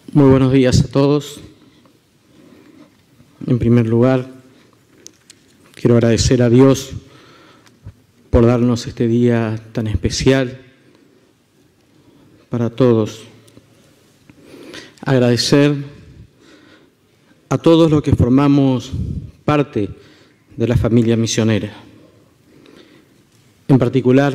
Muy buenos días a todos. En primer lugar, quiero agradecer a Dios por darnos este día tan especial para todos. Agradecer a todos los que formamos parte de la familia misionera. En particular,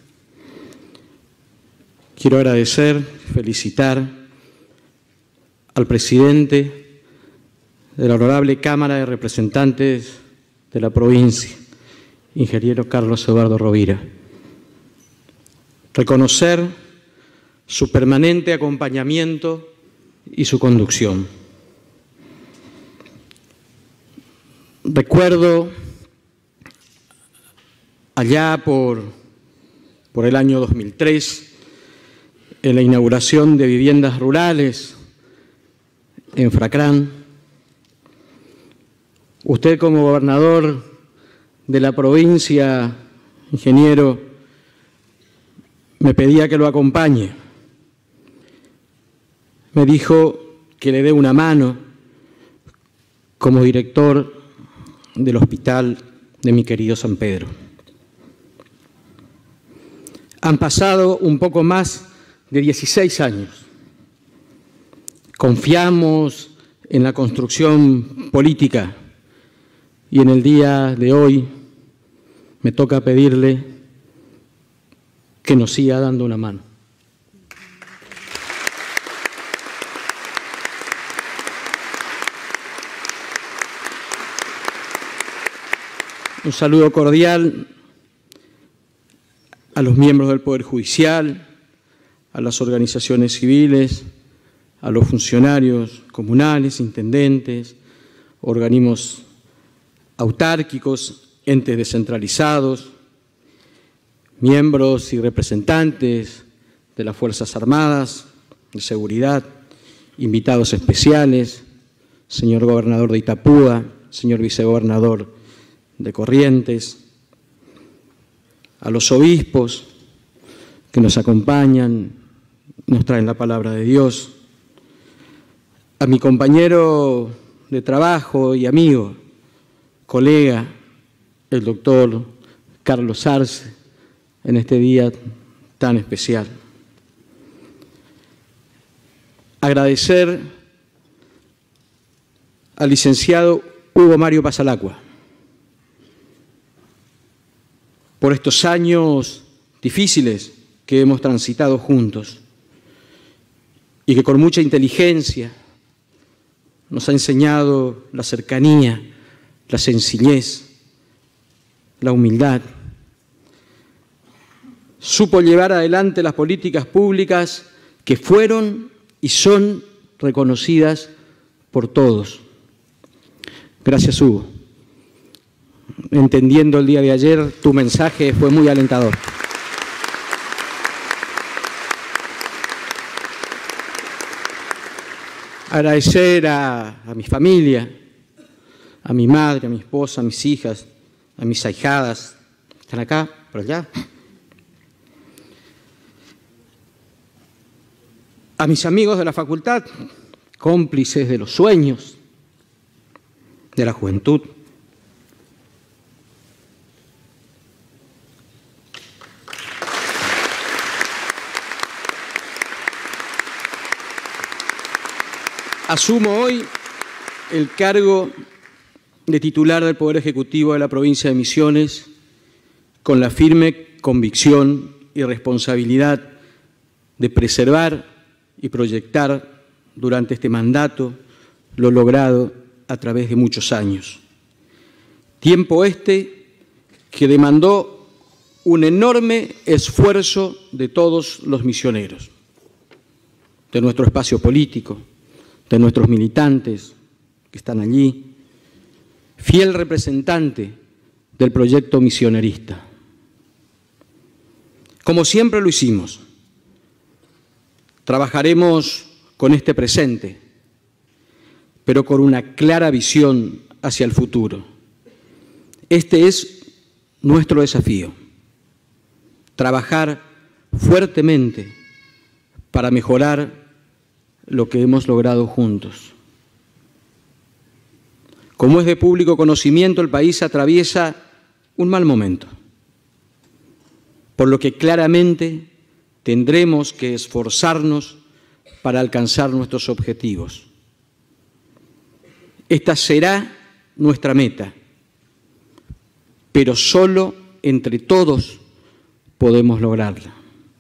quiero agradecer, felicitar al presidente de la Honorable Cámara de Representantes de la provincia, ingeniero Carlos Eduardo Rovira. Reconocer su permanente acompañamiento y su conducción. Recuerdo allá por el año 2003, en la inauguración de viviendas rurales en Fracrán, usted como gobernador de la provincia, ingeniero, me pedía que lo acompañe. Me dijo que le dé una mano como director del hospital de mi querido San Pedro. Han pasado un poco más de 16 años. Confiamos en la construcción política y en el día de hoy me toca pedirle que nos siga dando una mano. Un saludo cordial a los miembros del Poder Judicial, a las organizaciones civiles, a los funcionarios comunales, intendentes, organismos autárquicos, entes descentralizados, miembros y representantes de las Fuerzas Armadas, de seguridad, invitados especiales, señor gobernador de Itapúa, señor vicegobernador de Corrientes, a los obispos que nos acompañan, nos traen la palabra de Dios, a mi compañero de trabajo y amigo, colega, el doctor Carlos Arce, en este día tan especial. Agradecer al licenciado Hugo Mario Pasalacqua por estos años difíciles que hemos transitado juntos y que con mucha inteligencia nos ha enseñado la cercanía, la sencillez, la humildad. Supo llevar adelante las políticas públicas que fueron y son reconocidas por todos. Gracias, Hugo. Entendiendo el día de ayer, tu mensaje fue muy alentador. Agradecer a mi familia, a mi madre, a mi esposa, a mis hijas, a mis ahijadas. ¿Están acá? ¿Por allá? A mis amigos de la facultad, cómplices de los sueños, de la juventud. Asumo hoy el cargo de titular del Poder Ejecutivo de la provincia de Misiones con la firme convicción y responsabilidad de preservar y proyectar durante este mandato lo logrado a través de muchos años. Tiempo este que demandó un enorme esfuerzo de todos los misioneros, de nuestro espacio político, de nuestros militantes que están allí, fiel representante del proyecto misionerista. Como siempre lo hicimos, trabajaremos con este presente, pero con una clara visión hacia el futuro. Este es nuestro desafío, trabajar fuertemente para mejorar lo que hemos logrado juntos. Como es de público conocimiento, el país atraviesa un mal momento, por lo que claramente tendremos que esforzarnos para alcanzar nuestros objetivos. Esta será nuestra meta, pero solo entre todos podemos lograrla.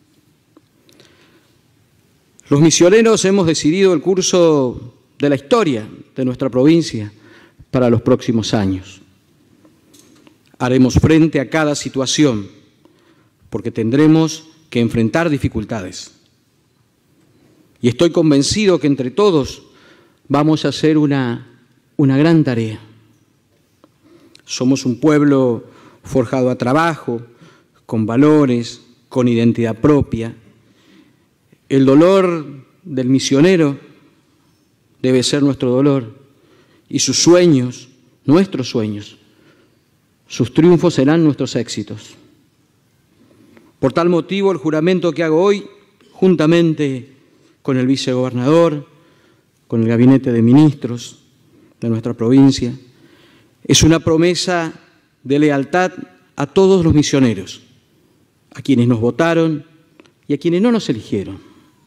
Los misioneros hemos decidido el curso de la historia de nuestra provincia para los próximos años. Haremos frente a cada situación, porque tendremos que enfrentar dificultades. Y estoy convencido que entre todos vamos a hacer una gran tarea. Somos un pueblo forjado a trabajo, con valores, con identidad propia. El dolor del misionero debe ser nuestro dolor y sus sueños, nuestros sueños, sus triunfos serán nuestros éxitos. Por tal motivo, el juramento que hago hoy, juntamente con el vicegobernador, con el gabinete de ministros de nuestra provincia, es una promesa de lealtad a todos los misioneros, a quienes nos votaron y a quienes no nos eligieron.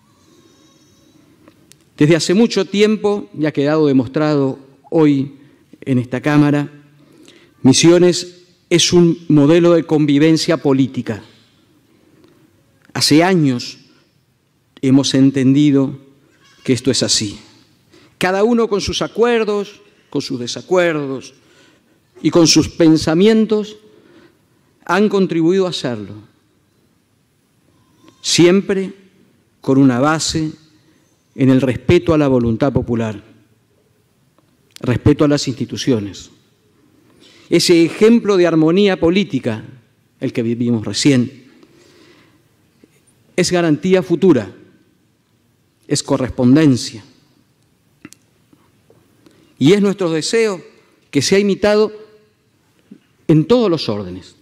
Desde hace mucho tiempo, y ha quedado demostrado hoy en esta Cámara, Misiones es un modelo de convivencia política. Hace años hemos entendido que esto es así. Cada uno con sus acuerdos, con sus desacuerdos y con sus pensamientos han contribuido a hacerlo. Siempre con una base en el respeto a la voluntad popular, respeto a las instituciones. Ese ejemplo de armonía política, el que vivimos recién, es garantía futura, es correspondencia. Y es nuestro deseo que sea imitado en todos los órdenes.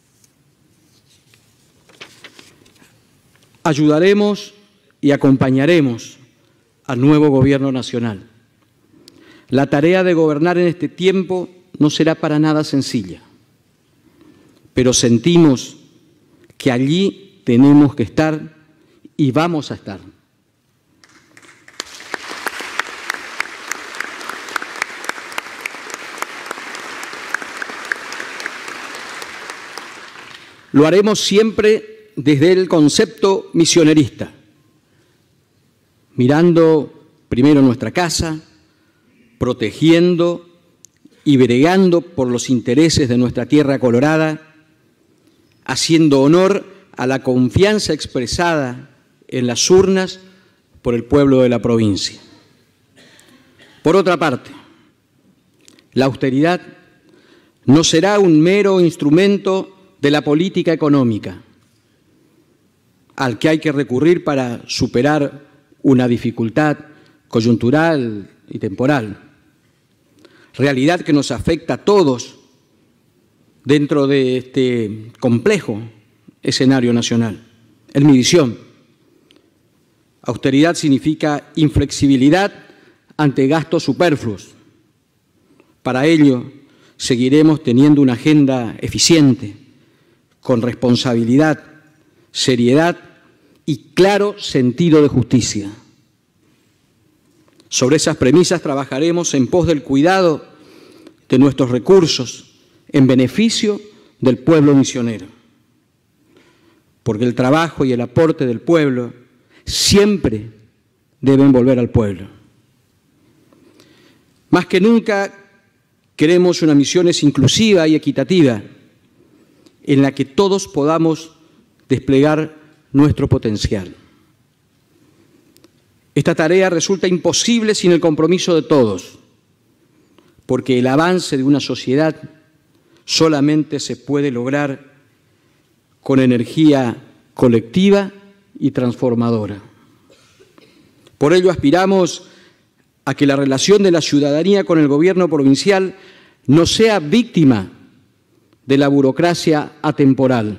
Ayudaremos y acompañaremos al nuevo Gobierno nacional. La tarea de gobernar en este tiempo no será para nada sencilla, pero sentimos que allí tenemos que estar y vamos a estar. Lo haremos siempre desde el concepto misionerista, mirando primero nuestra casa, protegiendo y bregando por los intereses de nuestra tierra colorada, haciendo honor a la confianza expresada en las urnas por el pueblo de la provincia. Por otra parte, la austeridad no será un mero instrumento de la política económica al que hay que recurrir para superar una dificultad coyuntural y temporal, realidad que nos afecta a todos dentro de este complejo escenario nacional. En mi visión, austeridad significa inflexibilidad ante gastos superfluos. Para ello, seguiremos teniendo una agenda eficiente, con responsabilidad, seriedad y claro sentido de justicia. Sobre esas premisas trabajaremos en pos del cuidado de nuestros recursos en beneficio del pueblo misionero, porque el trabajo y el aporte del pueblo siempre deben volver al pueblo. Más que nunca queremos una Misiones inclusiva y equitativa, en la que todos podamos desplegar nuestro potencial. Esta tarea resulta imposible sin el compromiso de todos, porque el avance de una sociedad solamente se puede lograr con energía colectiva y transformadora. Por ello aspiramos a que la relación de la ciudadanía con el gobierno provincial no sea víctima de la burocracia atemporal.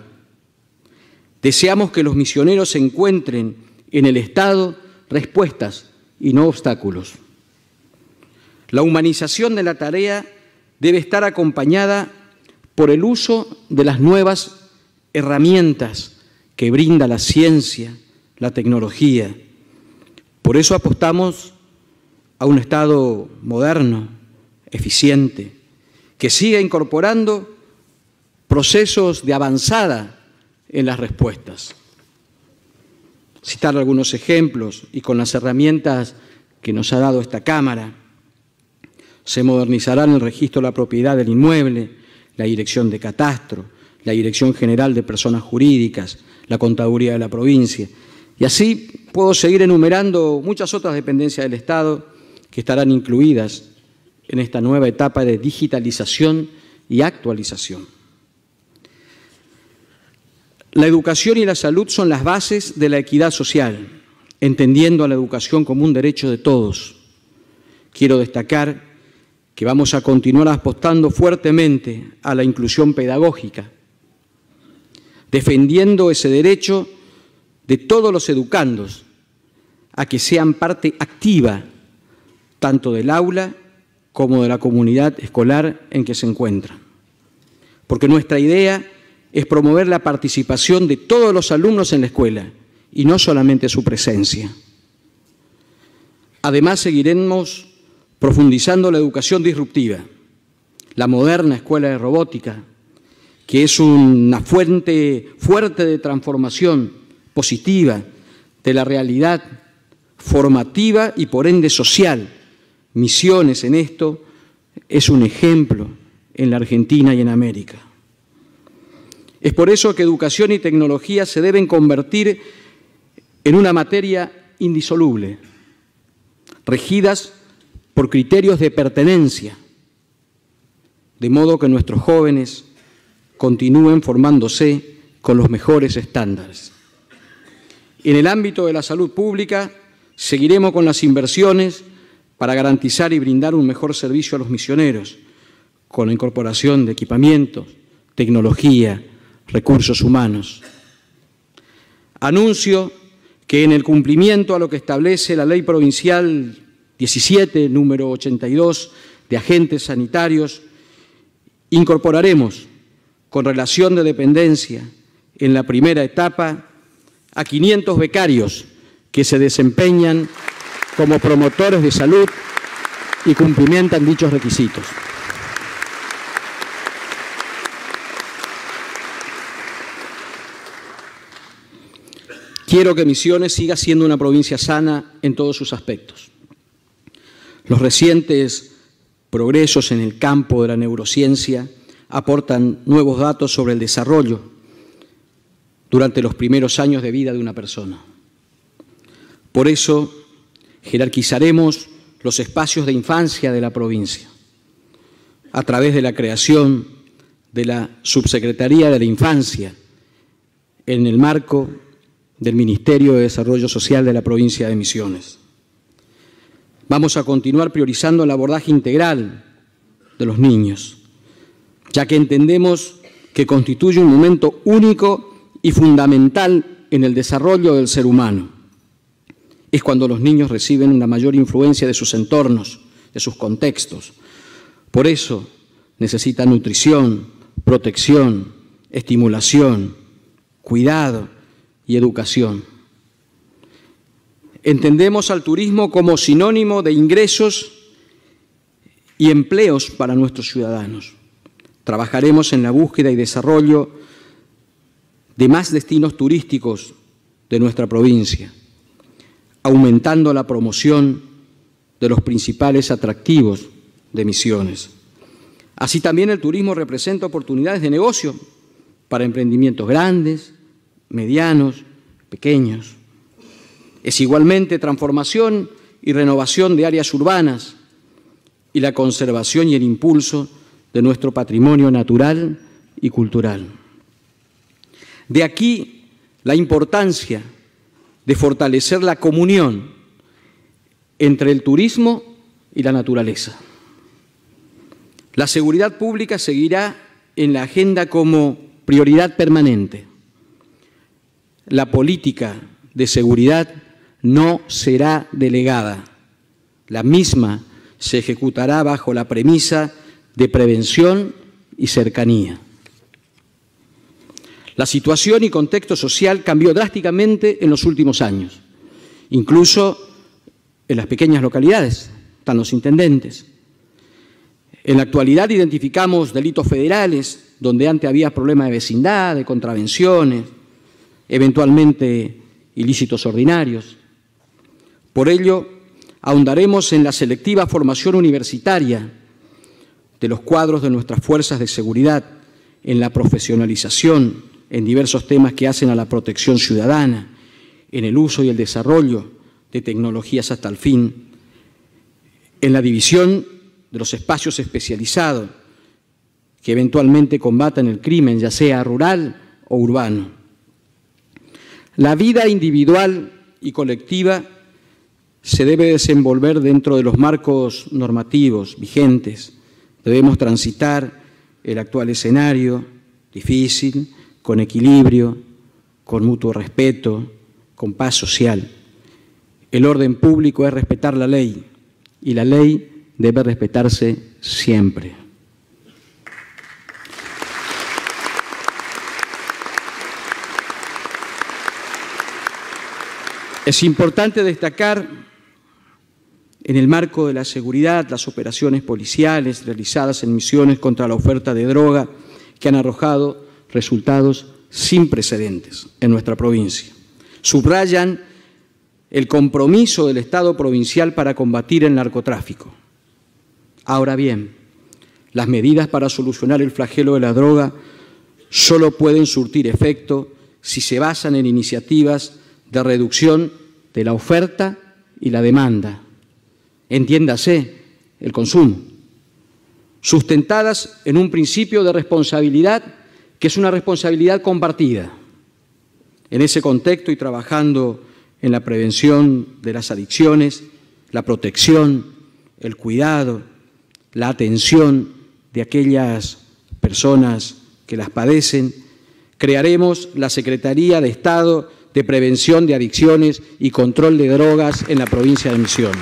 Deseamos que los misioneros encuentren en el Estado respuestas y no obstáculos. La humanización de la tarea debe estar acompañada por el uso de las nuevas herramientas que brinda la ciencia, la tecnología. Por eso apostamos a un Estado moderno, eficiente, que siga incorporando procesos de avanzada en las respuestas. Citar algunos ejemplos y con las herramientas que nos ha dado esta Cámara. Se modernizarán el registro de la propiedad del inmueble, la Dirección de Catastro, la Dirección General de Personas Jurídicas, la Contaduría de la provincia. Y así puedo seguir enumerando muchas otras dependencias del Estado que estarán incluidas en esta nueva etapa de digitalización y actualización. La educación y la salud son las bases de la equidad social, entendiendo a la educación como un derecho de todos. Quiero destacar que vamos a continuar apostando fuertemente a la inclusión pedagógica, defendiendo ese derecho de todos los educandos a que sean parte activa tanto del aula como de la comunidad escolar en que se encuentran. Porque nuestra idea es promover la participación de todos los alumnos en la escuela y no solamente su presencia. Además, seguiremos profundizando la educación disruptiva, la moderna escuela de robótica, que es una fuente fuerte de transformación positiva de la realidad formativa y por ende social. Misiones en esto es un ejemplo en la Argentina y en América. Es por eso que educación y tecnología se deben convertir en una materia indisoluble, regidas por criterios de pertenencia, de modo que nuestros jóvenes continúen formándose con los mejores estándares. En el ámbito de la salud pública, seguiremos con las inversiones para garantizar y brindar un mejor servicio a los misioneros, con la incorporación de equipamientos, tecnología, recursos humanos. Anuncio que en el cumplimiento a lo que establece la Ley Provincial 17, número 82, de agentes sanitarios, incorporaremos con relación de dependencia en la primera etapa a 500 becarios que se desempeñan como promotores de salud y cumplimentan dichos requisitos. Quiero que Misiones siga siendo una provincia sana en todos sus aspectos. Los recientes progresos en el campo de la neurociencia aportan nuevos datos sobre el desarrollo durante los primeros años de vida de una persona. Por eso, jerarquizaremos los espacios de infancia de la provincia a través de la creación de la Subsecretaría de la Infancia en el marco del Ministerio de Desarrollo Social de la provincia de Misiones. Vamos a continuar priorizando el abordaje integral de los niños, ya que entendemos que constituye un momento único y fundamental en el desarrollo del ser humano. Es cuando los niños reciben una mayor influencia de sus entornos, de sus contextos. Por eso necesitan nutrición, protección, estimulación, cuidado y educación. Entendemos al turismo como sinónimo de ingresos y empleos para nuestros ciudadanos. Trabajaremos en la búsqueda y desarrollo de más destinos turísticos de nuestra provincia, aumentando la promoción de los principales atractivos de Misiones. Así también el turismo representa oportunidades de negocio para emprendimientos grandes, medianos, pequeños. Es igualmente transformación y renovación de áreas urbanas y la conservación y el impulso de nuestro patrimonio natural y cultural. De aquí la importancia de fortalecer la comunión entre el turismo y la naturaleza. La seguridad pública seguirá en la agenda como prioridad permanente. La política de seguridad no será delegada, La misma se ejecutará bajo la premisa de prevención y cercanía. La situación y contexto social cambió drásticamente en los últimos años, incluso en las pequeñas localidades, están los intendentes. En la actualidad identificamos delitos federales, donde antes había problemas de vecindad, de contravenciones, eventualmente ilícitos ordinarios. Por ello, ahondaremos en la selectiva formación universitaria de los cuadros de nuestras fuerzas de seguridad, en la profesionalización, en diversos temas que hacen a la protección ciudadana, en el uso y el desarrollo de tecnologías hasta el fin, en la división de los espacios especializados que eventualmente combatan el crimen, ya sea rural o urbano. La vida individual y colectiva se debe desenvolver dentro de los marcos normativos vigentes. Debemos transitar el actual escenario difícil, con equilibrio, con mutuo respeto, con paz social. El orden público es respetar la ley y la ley debe respetarse siempre. Es importante destacar, en el marco de la seguridad, las operaciones policiales realizadas en misiones contra la oferta de droga que han arrojado resultados sin precedentes en nuestra provincia. Subrayan el compromiso del Estado provincial para combatir el narcotráfico. Ahora bien, las medidas para solucionar el flagelo de la droga solo pueden surtir efecto si se basan en iniciativas de reducción de la oferta y la demanda, entiéndase, el consumo, sustentadas en un principio de responsabilidad que es una responsabilidad compartida. En ese contexto y trabajando en la prevención de las adicciones, la protección, el cuidado, la atención de aquellas personas que las padecen, crearemos la Secretaría de Estado de Prevención de Adicciones y Control de Drogas en la provincia de Misiones.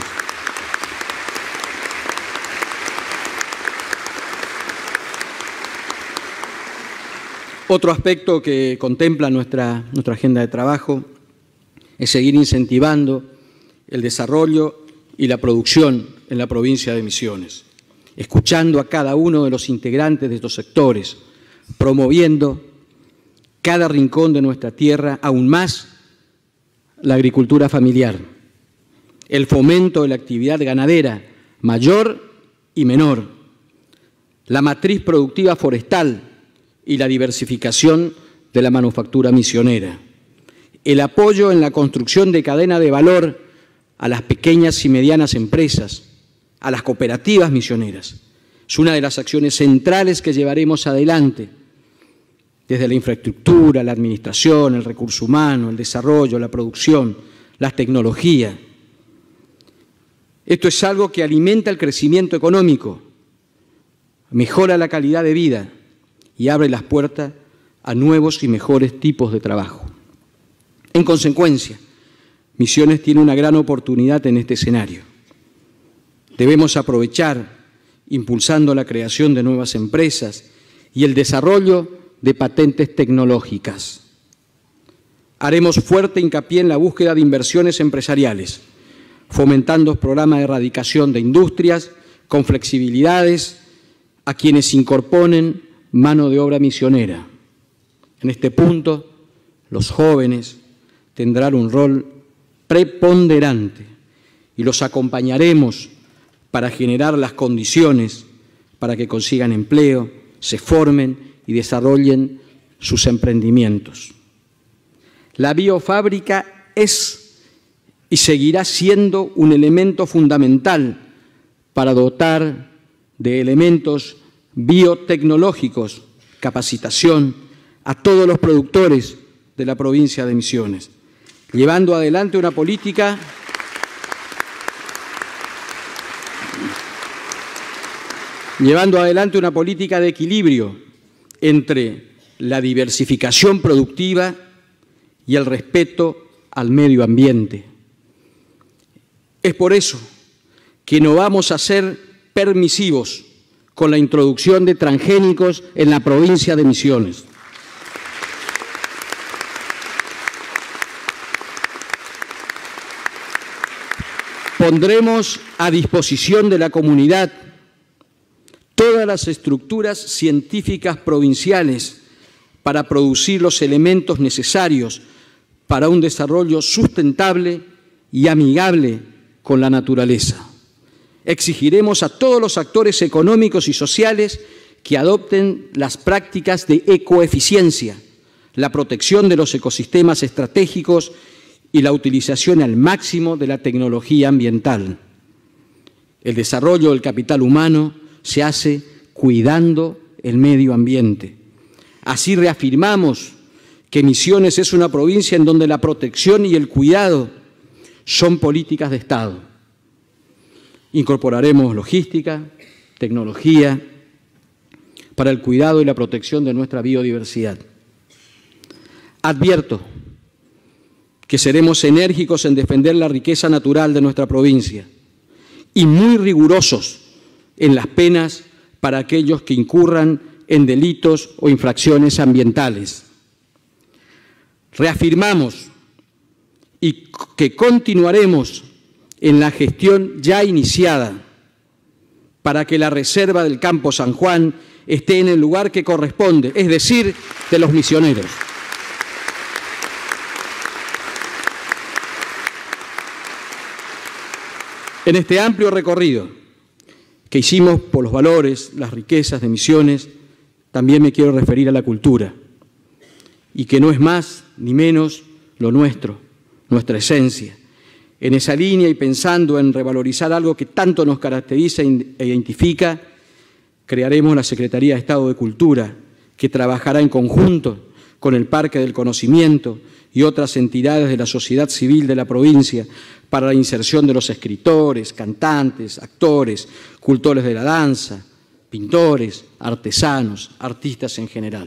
Otro aspecto que contempla nuestra agenda de trabajo es seguir incentivando el desarrollo y la producción en la provincia de Misiones, escuchando a cada uno de los integrantes de estos sectores, promoviendo cada rincón de nuestra tierra, aún más la agricultura familiar, el fomento de la actividad ganadera mayor y menor, la matriz productiva forestal y la diversificación de la manufactura misionera, el apoyo en la construcción de cadena de valor a las pequeñas y medianas empresas, a las cooperativas misioneras. Es una de las acciones centrales que llevaremos adelante, desde la infraestructura, la administración, el recurso humano, el desarrollo, la producción, las tecnologías. Esto es algo que alimenta el crecimiento económico, mejora la calidad de vida y abre las puertas a nuevos y mejores tipos de trabajo. En consecuencia, Misiones tiene una gran oportunidad en este escenario. Debemos aprovechar, impulsando la creación de nuevas empresas y el desarrollo de patentes tecnológicas. Haremos fuerte hincapié en la búsqueda de inversiones empresariales, fomentando programas de erradicación de industrias con flexibilidades a quienes incorporen mano de obra misionera. En este punto, los jóvenes tendrán un rol preponderante y los acompañaremos para generar las condiciones para que consigan empleo, se formen y desarrollen sus emprendimientos. La biofábrica es y seguirá siendo un elemento fundamental para dotar de elementos biotecnológicos, capacitación a todos los productores de la provincia de Misiones, llevando adelante una política de equilibrio entre la diversificación productiva y el respeto al medio ambiente. Es por eso que no vamos a ser permisivos con la introducción de transgénicos en la provincia de Misiones. Pondremos a disposición de la comunidad todas las estructuras científicas provinciales para producir los elementos necesarios para un desarrollo sustentable y amigable con la naturaleza. Exigiremos a todos los actores económicos y sociales que adopten las prácticas de ecoeficiencia, la protección de los ecosistemas estratégicos y la utilización al máximo de la tecnología ambiental. El desarrollo del capital humano se hace cuidando el medio ambiente. Así reafirmamos que Misiones es una provincia en donde la protección y el cuidado son políticas de Estado. Incorporaremos logística, tecnología para el cuidado y la protección de nuestra biodiversidad. Advierto que seremos enérgicos en defender la riqueza natural de nuestra provincia y muy rigurosos en las penas para aquellos que incurran en delitos o infracciones ambientales. Reafirmamos y que continuaremos en la gestión ya iniciada para que la reserva del Campo San Juan esté en el lugar que corresponde, es decir, de los misioneros. En este amplio recorrido que hicimos por los valores, las riquezas de Misiones, también me quiero referir a la cultura, y que no es más ni menos lo nuestro, nuestra esencia. En esa línea y pensando en revalorizar algo que tanto nos caracteriza e identifica, crearemos la Secretaría de Estado de Cultura, que trabajará en conjunto con el Parque del Conocimiento y otras entidades de la sociedad civil de la provincia para la inserción de los escritores, cantantes, actores, cultores de la danza, pintores, artesanos, artistas en general.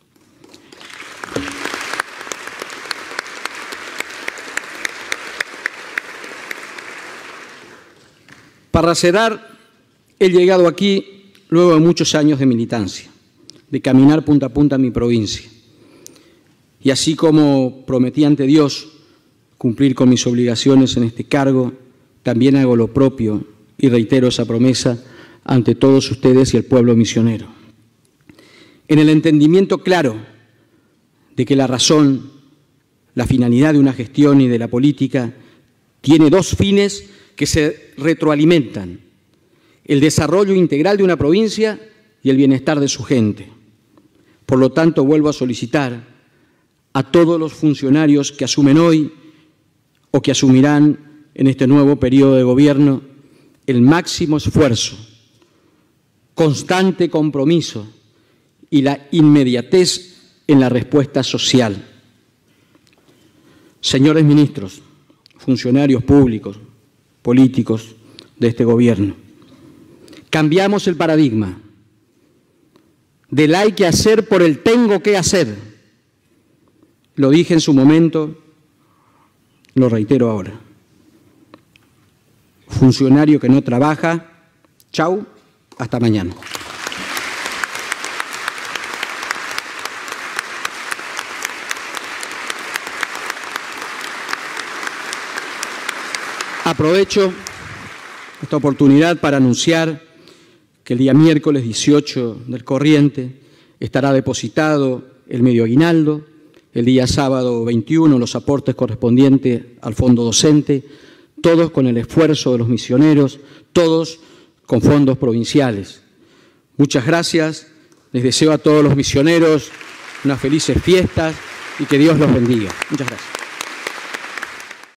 Para cerrar, he llegado aquí luego de muchos años de militancia, de caminar punta a punta en mi provincia. Y así como prometí ante Dios cumplir con mis obligaciones en este cargo, también hago lo propio y reitero esa promesa ante todos ustedes y el pueblo misionero. En el entendimiento claro de que la razón, la finalidad de una gestión y de la política tiene dos fines que se retroalimentan: el desarrollo integral de una provincia y el bienestar de su gente. Por lo tanto, vuelvo a solicitar a todos los funcionarios que asumen hoy o que asumirán en este nuevo periodo de gobierno el máximo esfuerzo, constante compromiso y la inmediatez en la respuesta social. Señores ministros, funcionarios públicos, políticos de este gobierno, cambiamos el paradigma del hay que hacer por el tengo que hacer. Lo dije en su momento, lo reitero ahora. Funcionario que no trabaja, chau, hasta mañana. Aprovecho esta oportunidad para anunciar que el día miércoles 18 del corriente estará depositado el medio aguinaldo, el día sábado 21 los aportes correspondientes al fondo docente, todos con el esfuerzo de los misioneros, todos con fondos provinciales. Muchas gracias, les deseo a todos los misioneros unas felices fiestas y que Dios los bendiga. Muchas gracias.